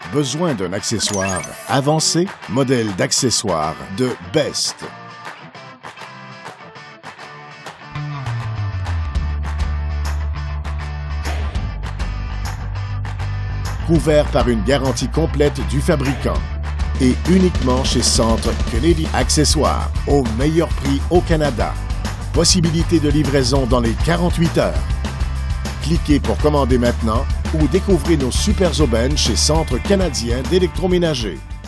Besoin d'un accessoire avancé? Modèle d'accessoire de Best. Couvert par une garantie complète du fabricant. Et uniquement chez Centre Canadian Accessoires, au meilleur prix au Canada. Possibilité de livraison dans les 48 heures. Cliquez pour commander maintenant ou découvrez nos super aubaines chez Centre Canadien d'électroménager.